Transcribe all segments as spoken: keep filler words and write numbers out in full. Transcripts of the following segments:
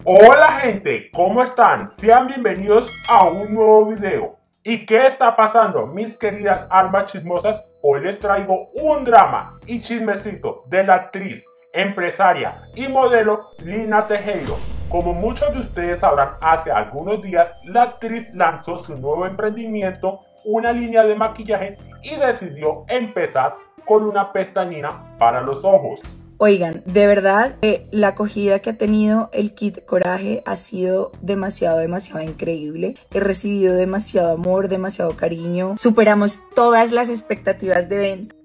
Hola gente, ¿cómo están? Sean bienvenidos a un nuevo video. ¿Y qué está pasando, mis queridas almas chismosas? Hoy les traigo un drama y chismecito de la actriz, empresaria y modelo Lina Tejero. Como muchos de ustedes sabrán, hace algunos días la actriz lanzó su nuevo emprendimiento, una línea de maquillaje, y decidió empezar con una pestañina para los ojos. Oigan, de verdad que la acogida que ha tenido el kit Coraje ha sido demasiado, demasiado increíble. He recibido demasiado amor, demasiado cariño. Superamos todas las expectativas de venta.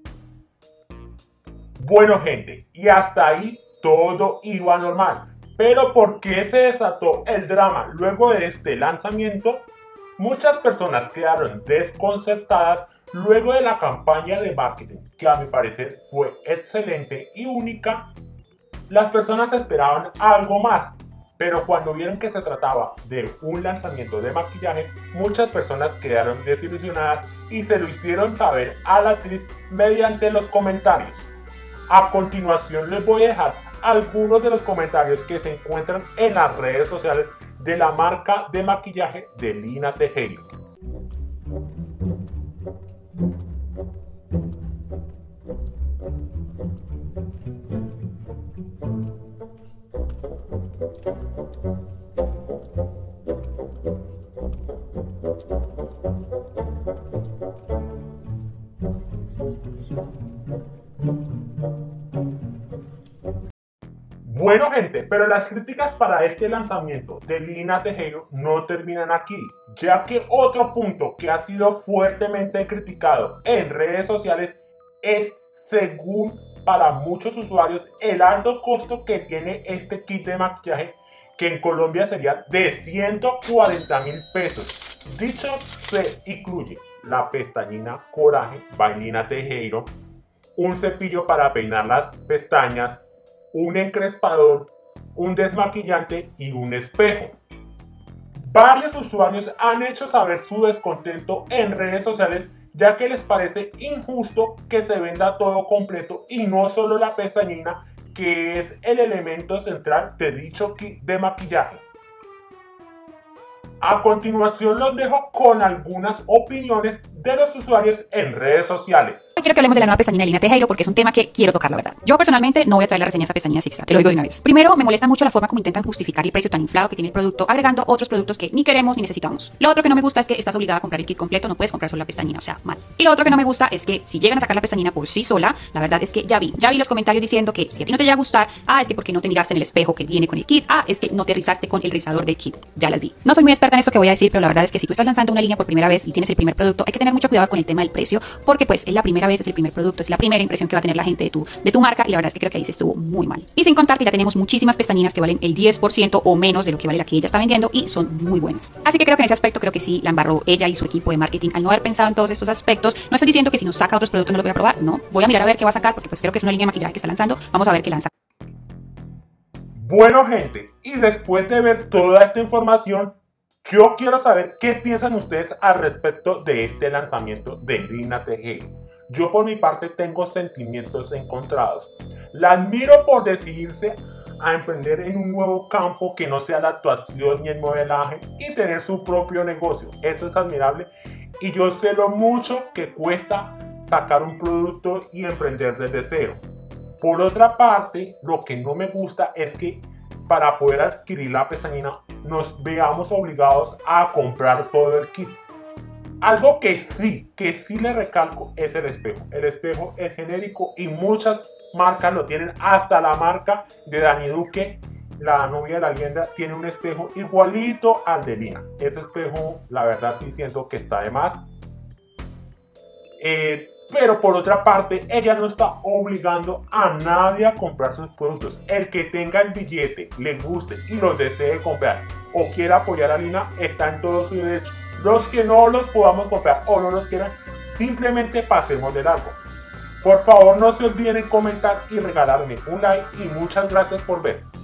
Bueno gente, y hasta ahí todo iba normal. Pero ¿por qué se desató el drama luego de este lanzamiento? Muchas personas quedaron desconcertadas luego de la campaña de marketing, que a mi parecer fue excelente y única. Las personas esperaban algo más, pero cuando vieron que se trataba de un lanzamiento de maquillaje, muchas personas quedaron desilusionadas y se lo hicieron saber a la actriz mediante los comentarios. A continuación les voy a dejar algunos de los comentarios que se encuentran en las redes sociales de la marca de maquillaje de Lina Tejero. Bueno gente, pero las críticas para este lanzamiento de Lina Tejero no terminan aquí, ya que otro punto que ha sido fuertemente criticado en redes sociales es, según para muchos usuarios, el alto costo que tiene este kit de maquillaje, que en Colombia sería de ciento cuarenta mil pesos. Dicho se incluye la pestañina Coraje by Lina Tejero, un cepillo para peinar las pestañas, un encrespador, un desmaquillante y un espejo. Varios usuarios han hecho saber su descontento en redes sociales, ya que les parece injusto que se venda todo completo y no solo la pestañina, que es el elemento central de dicho kit de maquillaje. A continuación los dejo con algunas opiniones de los usuarios en redes sociales. Quiero que hablemos de la nueva pestañina de Lina Tejero porque es un tema que quiero tocar, la verdad. Yo personalmente no voy a traer la reseña de esa pestañina zigzag, te lo digo de una vez. Primero, me molesta mucho la forma como intentan justificar el precio tan inflado que tiene el producto, agregando otros productos que ni queremos ni necesitamos. Lo otro que no me gusta es que estás obligada a comprar el kit completo, no puedes comprar solo la pestañina, o sea, mal. Y lo otro que no me gusta es que si llegan a sacar la pestañina por sí sola, la verdad es que ya vi, ya vi los comentarios diciendo que si a ti no te llega a gustar, ah, es que porque no te miraste en el espejo que viene con el kit, ah, es que no te rizaste con el rizador del kit. Ya las vi. No soy muy experta en esto que voy a decir, pero la verdad es que si tú estás lanzando una línea por primera vez y tienes el primer producto, hay que tener mucho cuidado con el tema del precio, porque pues es la primera vez, es el primer producto, es la primera impresión que va a tener la gente de tu, de tu marca, y la verdad es que creo que ahí se estuvo muy mal. Y sin contar que ya tenemos muchísimas pestañinas que valen el diez por ciento o menos de lo que vale la que ella está vendiendo y son muy buenas. Así que creo que en ese aspecto creo que sí la embarró ella y su equipo de marketing al no haber pensado en todos estos aspectos. No estoy diciendo que si nos saca otros productos no los voy a probar, no. Voy a mirar a ver qué va a sacar porque pues creo que es una línea de maquillaje que está lanzando. Vamos a ver qué lanza. Bueno gente, y después de ver toda esta información, yo quiero saber qué piensan ustedes al respecto de este lanzamiento de Lina Tejero. Yo por mi parte tengo sentimientos encontrados. La admiro por decidirse a emprender en un nuevo campo que no sea la actuación ni el modelaje y tener su propio negocio. Eso es admirable y yo sé lo mucho que cuesta sacar un producto y emprender desde cero. Por otra parte, lo que no me gusta es que para poder adquirir la pestañina nos veamos obligados a comprar todo el kit. Algo que sí, que sí le recalco es el espejo. El espejo es genérico y muchas marcas lo tienen. Hasta la marca de Dani Duque, la novia de la leyenda, tiene un espejo igualito al de Lina. Ese espejo, la verdad sí siento que está de más. Eh, pero por otra parte, ella no está obligando a nadie a comprar sus productos. El que tenga el billete, le guste y los desee comprar o quiera apoyar a Lina, está en todo su derecho. Los que no los podamos comprar o no los quieran, simplemente pasemos de largo. Por favor no se olviden comentar y regalarme un like y muchas gracias por ver.